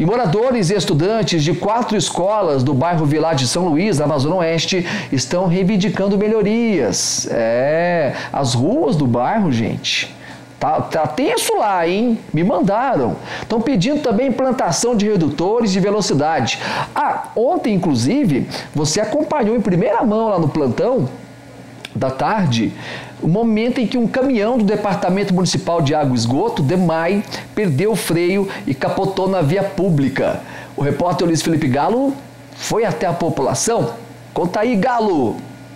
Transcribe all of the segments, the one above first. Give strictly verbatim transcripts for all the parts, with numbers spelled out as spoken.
E moradores e estudantes de quatro escolas do bairro Vilar de São Luís, na Amazônia Oeste, estão reivindicando melhorias. É, as ruas do bairro, gente, tá, tá tenso lá, hein? Me mandaram. Estão pedindo também implantação de redutores de velocidade. Ah, ontem, inclusive, você acompanhou em primeira mão lá no plantão da tarde, o momento em que um caminhão do Departamento Municipal de Água e Esgoto, DEMAI, perdeu o freio e capotou na via pública. O repórter Luiz Felipe Galo foi até a população. Conta aí, Galo!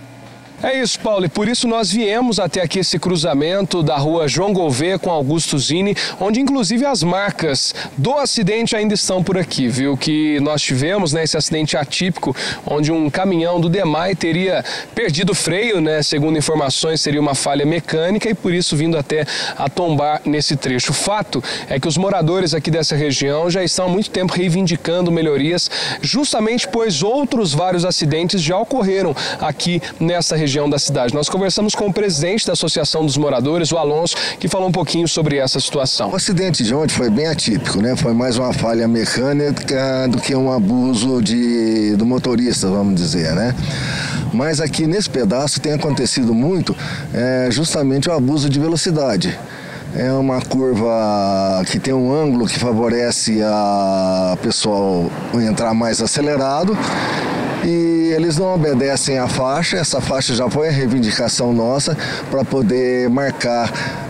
É isso, Paulo, e por isso nós viemos até aqui esse cruzamento da rua João Gouveia com Augusto Zini, onde inclusive as marcas do acidente ainda estão por aqui, viu? Que nós tivemos, né, esse acidente atípico, onde um caminhão do DEMAI teria perdido o freio, né? Segundo informações, seria uma falha mecânica e por isso vindo até a tombar nesse trecho. O fato é que os moradores aqui dessa região já estão há muito tempo reivindicando melhorias, justamente pois outros vários acidentes já ocorreram aqui nessa região. região da cidade. Nós conversamos com o presidente da Associação dos Moradores, o Alonso, que falou um pouquinho sobre essa situação. O acidente de ontem foi bem atípico, né? Foi mais uma falha mecânica do que um abuso de, do motorista, vamos dizer, né? Mas aqui nesse pedaço tem acontecido muito é, justamente o abuso de velocidade. É uma curva que tem um ângulo que favorece a pessoa entrar mais acelerado e eles não obedecem à faixa. Essa faixa já foi a reivindicação nossa para poder marcar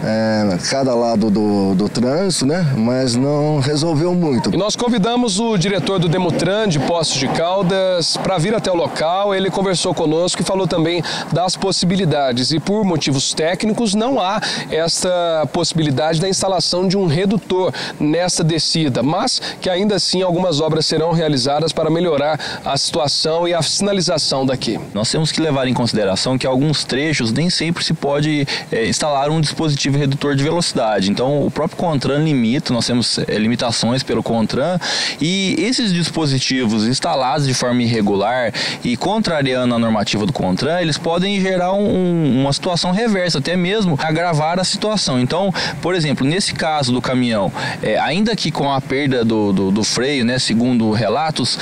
é, cada lado do, do trânsito, né? Mas não resolveu muito. E nós convidamos o diretor do Demutran de Poços de Caldas para vir até o local. Ele conversou conosco e falou também das possibilidades. E por motivos técnicos não há esta possibilidade da instalação de um redutor nesta descida, mas que ainda assim algumas obras serão realizadas para melhorar a situação e a sinalização daqui. Nós temos que levar em consideração que alguns trechos nem sempre se pode é, instalar um dispositivo redutor de velocidade. Então o próprio CONTRAN limita, nós temos é, limitações pelo CONTRAN e esses dispositivos instalados de forma irregular e contrariando a normativa do CONTRAN, eles podem gerar um, uma situação reversa, até mesmo agravar a situação. Então, por exemplo, nesse caso do caminhão, é, ainda que com a perda do, do, do freio, né, segundo relatos,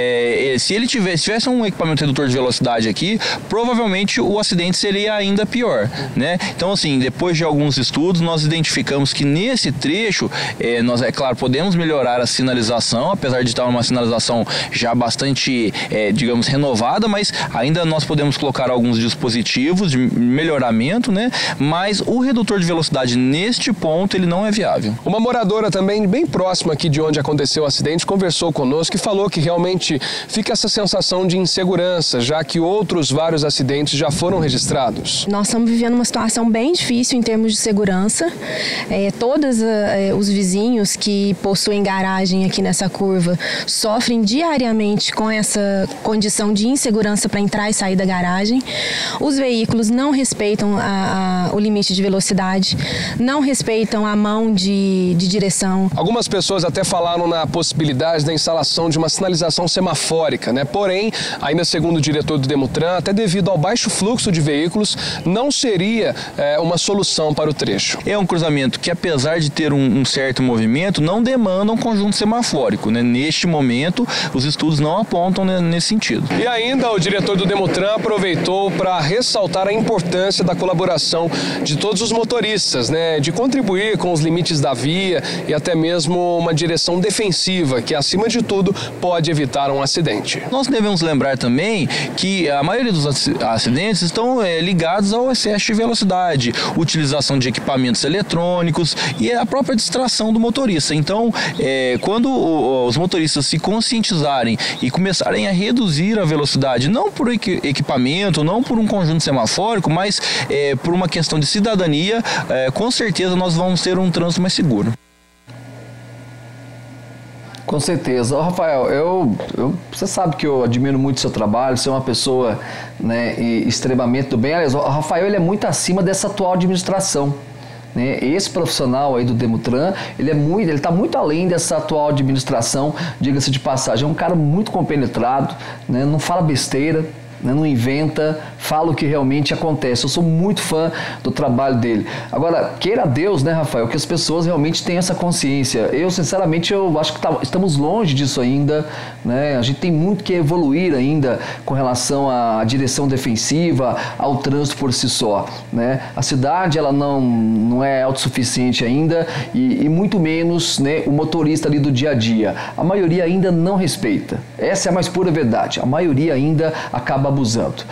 é, se ele tivesse, tivesse um equipamento redutor de velocidade aqui, provavelmente o acidente seria ainda pior, né? Então, assim, depois de alguns estudos, nós identificamos que nesse trecho, é, nós, é claro, podemos melhorar a sinalização, apesar de estar uma sinalização já bastante, é, digamos, renovada, mas ainda nós podemos colocar alguns dispositivos de melhoramento, né? Mas o redutor de velocidade neste ponto, ele não é viável. Uma moradora também bem próxima aqui de onde aconteceu o acidente conversou conosco e falou que realmente fica essa sensação de insegurança, já que outros vários acidentes já foram registrados. Nós estamos vivendo uma situação bem difícil em termos de segurança. É, todos é, os vizinhos que possuem garagem aqui nessa curva sofrem diariamente com essa condição de insegurança para entrar e sair da garagem. Os veículos não respeitam a, a, o limite de velocidade, não respeitam a mão de, de direção. Algumas pessoas até falaram na possibilidade da instalação de uma sinalização semafórica, né? Porém, ainda segundo o diretor do Demutran, até devido ao baixo fluxo de veículos, não seria é, uma solução para o trecho. É um cruzamento que, apesar de ter um, um certo movimento, não demanda um conjunto semafórico, né? Neste momento, os estudos não apontam, né, nesse sentido. E ainda o diretor do Demutran aproveitou para ressaltar a importância da colaboração de todos os motoristas, né? De contribuir com os limites da via e até mesmo uma direção defensiva, que acima de tudo pode evitar um acidente. Nós devemos lembrar também que a maioria dos acidentes estão é, ligados ao excesso de velocidade, utilização de equipamentos eletrônicos e a própria distração do motorista. Então, é, quando o, os motoristas se conscientizarem e começarem a reduzir a velocidade, não por equipamento, não por um conjunto semafórico, mas é, por uma questão de cidadania, é, com certeza nós vamos ter um trânsito mais seguro. Com certeza. Ô, Rafael, eu, eu, você sabe que eu admiro muito o seu trabalho, você é uma pessoa, né, extremamente do bem. Aliás, o Rafael ele é muito acima dessa atual administração. Né? Esse profissional aí do Demutran, ele é muito, ele está muito além dessa atual administração, diga-se de passagem. É um cara muito compenetrado, né? Não fala besteira, né? Não inventa, fala o que realmente acontece. Eu sou muito fã do trabalho dele. Agora, queira Deus, né, Rafael, que as pessoas realmente tenham essa consciência. Eu, sinceramente, eu acho que tá, estamos longe disso ainda, né? A gente tem muito que evoluir ainda com relação à direção defensiva, ao trânsito por si só, né? A cidade, ela não, não é autossuficiente ainda e, e muito menos, né, o motorista ali do dia a dia. A maioria ainda não respeita. Essa é a mais pura verdade. A maioria ainda acaba abusando.